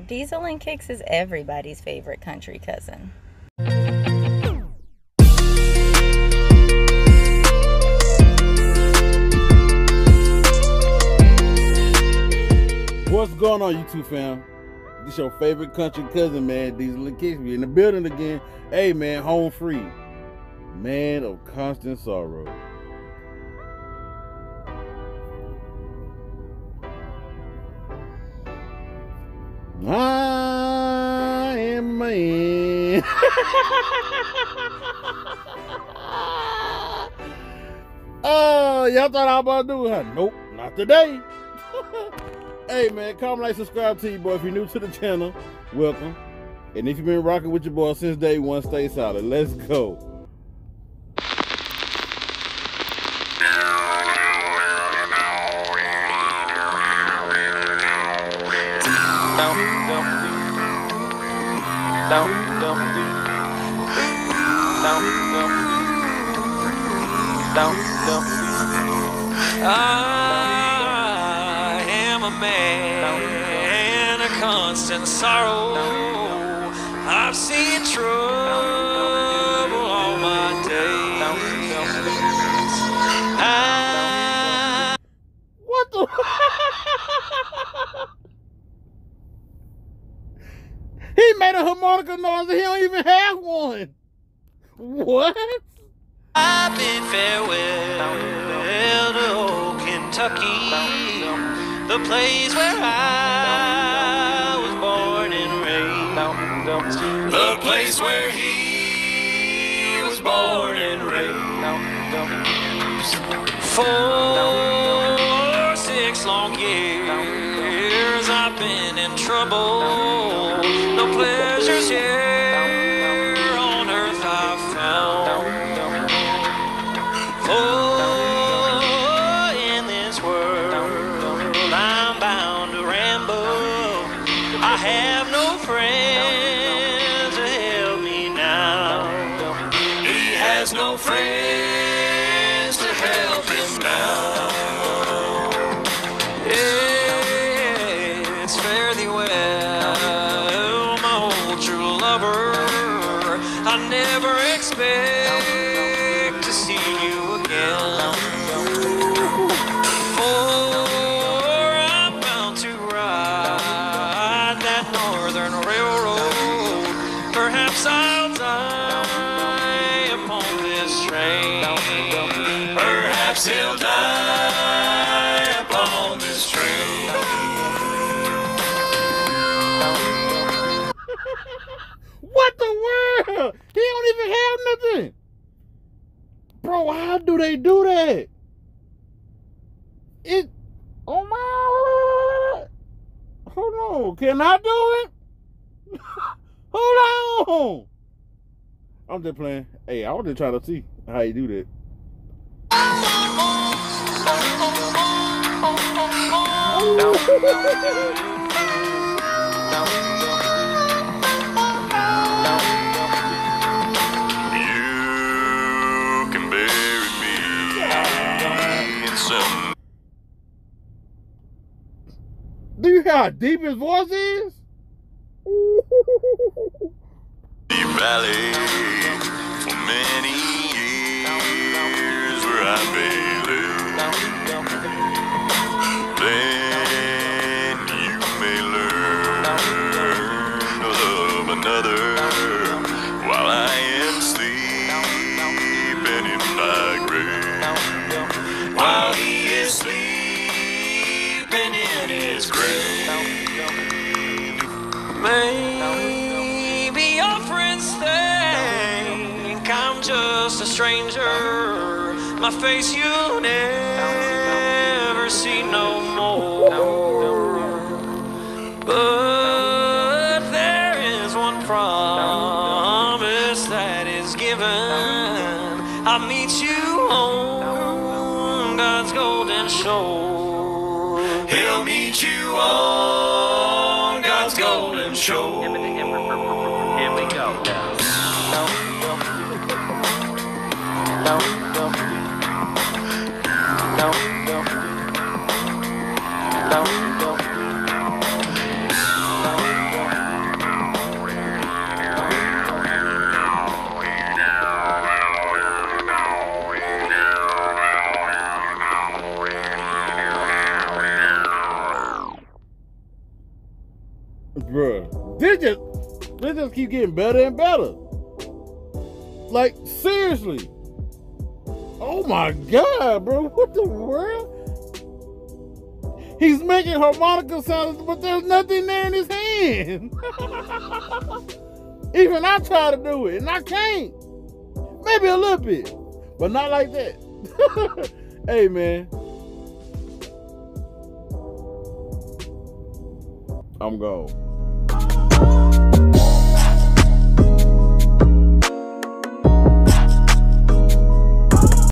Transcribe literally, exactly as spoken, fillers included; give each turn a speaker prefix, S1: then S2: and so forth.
S1: Diesel and Kicks is everybody's favorite country cousin.
S2: What's going on, YouTube fam? This your favorite country cousin, man, Diesel and Kicks. We in the building again. Hey, man, home free. Man of constant sorrow. I am a man. Oh, y'all thought I was about to do it, huh? Nope, not today. Hey, man, comment, like, subscribe to you, boy. If you're new to the channel, welcome. And if you've been rocking with your boy since day one, stay solid. Let's go.
S3: I am a man of constant sorrow. I've seen trouble all my days. I...
S2: What the? He made a harmonica noise and he don't even have one. What?
S3: I bid farewell to old Kentucky, the place where I was born and raised, the place where he was born and raised. For six long years I've been in trouble, no pleasures here on earth I've found. Oh, in this world I'm bound to ramble. I have no friends to help me now. He has no friends to help him now. Yeah, it's fare thee well, my old true lover. I never expect to see you again, for I'm bound to ride that northern railroad. Perhaps I'll die upon this train. Perhaps he'll die upon this train.
S2: What the world? He don't even have nothing. Bro, how do they do that? It, oh my, hold on, can I do it? Hold on. I'm just playing. Hey, I was just trying to see how you do that. Do you hear how deep his voice is?
S3: Deep Valley for many years where I may live. Then you may learn to love another while I am sleeping in my grave. While he is sleeping in his grave. Maybe your friends think I'm just a stranger. My face you'll never see no more. But there is one promise that is given. I'll meet you on God's golden shore. He'll meet you on God's golden shore. Here we go.
S2: Bruh, this just, this just keep getting better and better. Like, seriously. Oh my God, bro. What the world? He's making harmonica sounds, but there's nothing there in his hand. Even I try to do it, and I can't. Maybe a little bit, but not like that. Hey, man. I'm gone.